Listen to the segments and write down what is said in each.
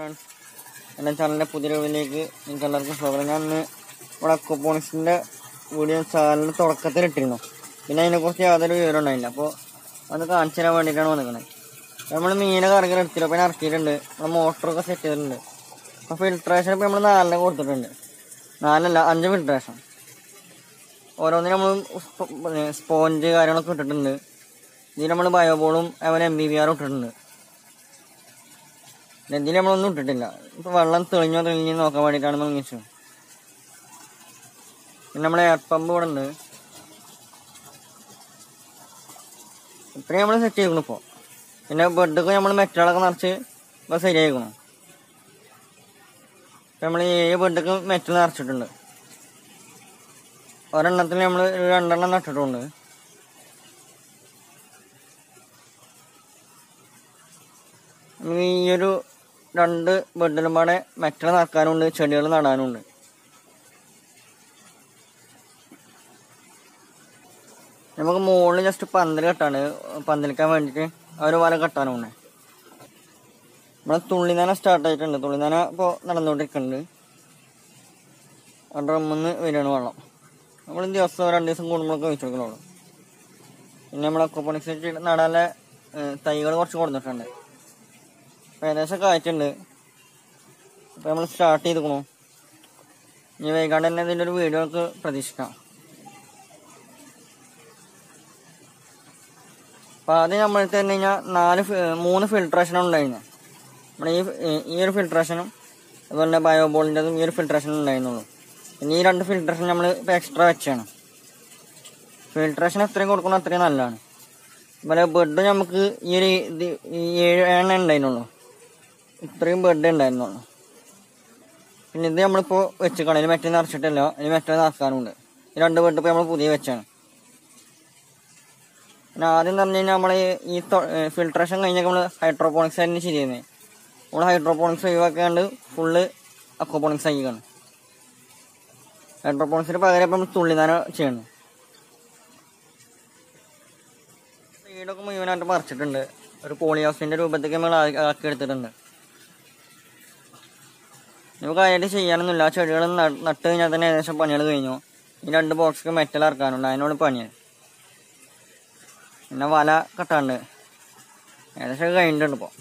friends, and the channel Pudiriki in color of Sovereign Aquaponics in the Woodian Sal Torcatrino. In a other year on 9 on the Kanchana one did on the night. I'm in a garden, Tiropenar Kiran, a motor set in the filtration Pamela and the water. Nala filtration. Or on the sponge, I don't know. The number by a volume, I will MBR. Then the number of Nutella. One telling you the Indian of our animal issue. The number at Pambo. Primal set you for. In a bird, the Gamal Metal was a diagonal. Family about the metal architect. Or another number. We do രണ്ട് ബെഡിലുമാണ് metal നടക്കാനുണ്ട് ചെടികൾ നടാനുണ്ട് നമുക്ക് മുകളിൽ just പന്തൽ കെട്ടാണ് പന്തലിക്കാൻ വേണ്ടിയിട്ട് ഒരു വല കെട്ടാനുണ്ട് നമ്മളെ തുള്ളിനന സ്റ്റാർട്ട് ആയിട്ടുണ്ട് തുള്ളിനന ഇപ്പോൾ നടന്നുകൊണ്ടിരിക്കുന്നുണ്ട് ഡ്രമ്മിന്ന് വരികയാണ് വെള്ളം നമ്മൾ ദിവസം 2 ദിവസം കൂടുമ്പോഴൊക്കെ വെച്ച് കൊടുക്കണുള്ളൂ പിന്നെ നമ്മൾ അക്വാപോണിക്സ് നടാനുള്ള തൈകൾ കുറച്ച് കൊടുത്തിട്ടുണ്ട് ഏകദേശമൊക്കെ ആയിട്ടുണ്ട് അപ്പോൾ നമ്മൾ സ്റ്റാർട്ട് ചെയ്തിരിക്കണു ഇനി വൈകാണ്ട് തന്നെ ഇതിൻ്റെ ഒരു വീഡിയോ നമുക്ക് പ്രതീക്ഷിക്കാം അപ്പോൾ ആദ്യം നമ്മൾ തന്നെ കഴിഞ്ഞാൽ 3 ഫിൽട്രേഷനാണ് ഉണ്ടായിരുന്നത് നമ്മുടെ ഈ ഒരു ഫിൽട്രേഷനും അതുപോലെ തന്നെ ബയോബോളിൻ്റെതും ഈ ഒരു ഫിൽട്രേഷനും ഉണ്ടായിരുന്നുള്ളൂ പിന്നെ ഈ 2 ഫിൽട്രേഷൻ നമ്മൾ ഇപ്പോൾ എക്സ്ട്രാ വെച്ചാണ് ഫിൽട്രേഷൻ എത്രയും കൊടുക്കണം അത്രയും നല്ലതാണ് അതുപോലെ ബെഡ് നമുക്ക് ഈ ഒരു 7 ഉണ്ടായിരുന്നുള്ളൂ ഇത്രയും ബെഡ് ഉണ്ടായിരുന്നുള്ളൂ പിന്നെ ഇത് നമ്മളിപ്പോൾ വെച്ചിക്കണം അതിന് മെറ്റൽ നിറച്ചിട്ടില്ല അതിന് മെറ്റൽ നിറക്കാനുണ്ട് ഈ 2 ബെഡ് ഇപ്പോൾ നമ്മൾ പുതിയ വെച്ചാണ് പിന്നെ ആദ്യം പറഞ്ഞു കഴിഞ്ഞാൽ നമ്മൾ ഈ ഫിൽട്രേഷൻ കഴിഞ്ഞാൽ നമ്മൾ ഹൈഡ്രോപോണിക്സ് തന്നെ ചെയ്യുന്നത് നമ്മൾ ഹൈഡ്രോപോണിക്സ് ഒഴിവാക്കാണ്ട് ഫുള്ള് അക്വാപോണിക്സ് ആക്കിയാണ് ഹൈഡ്രോപോണിക്സിന് പകരം ഇപ്പം നമ്മൾ തുള്ളിനാന ചെയ്യണം വീടൊക്കെ മുഴുവനായിട്ട് മറിച്ചിട്ടുണ്ട് ഒരു പോളി ഹൗസിൻ്റെ രൂപത്തേക്ക് നമ്മൾ ആക്കിയെടുത്തിട്ടുണ്ട് നമുക്ക് അതിനായിട്ട് ചെയ്യാനൊന്നുമില്ല ചെടികൾ നട്ട് കഴിഞ്ഞാൽ തന്നെ ഏകദേശം പണികൾ കഴിഞ്ഞു ഈ 2 ബോക്സൊക്കെ മെറ്റൽ ഇറക്കാനുണ്ട് അതിനോട് പണിയാണ് പിന്നെ വല കെട്ടാണ്ട് ഏകദേശം കഴിഞ്ഞിട്ടുണ്ട് ഇപ്പോൾ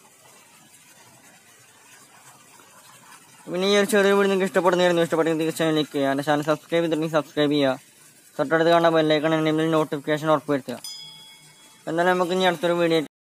പിന്നെ ഈ ഒരു ചെറിയ വീട് നിങ്ങൾക്ക് ഇഷ്ടപ്പെടുന്നെങ്കിൽ തീർച്ചയായും ലൈക്ക് ചെയ്യുക എൻ്റെ ചാനൽ സബ്സ്ക്രൈബ് ചെയ്തിട്ടുണ്ടെങ്കിൽ സബ്സ്ക്രൈബ് ചെയ്യുക തൊട്ടടുത്ത് കാണാൻ ബെല്ലൈക്കൺ ഉണ്ടെങ്കിൽ നോട്ടിഫിക്കേഷൻ ഉറപ്പുവരുത്തുക എന്തായാലും നമുക്ക് ഇനി അടുത്തൊരു വീഡിയോ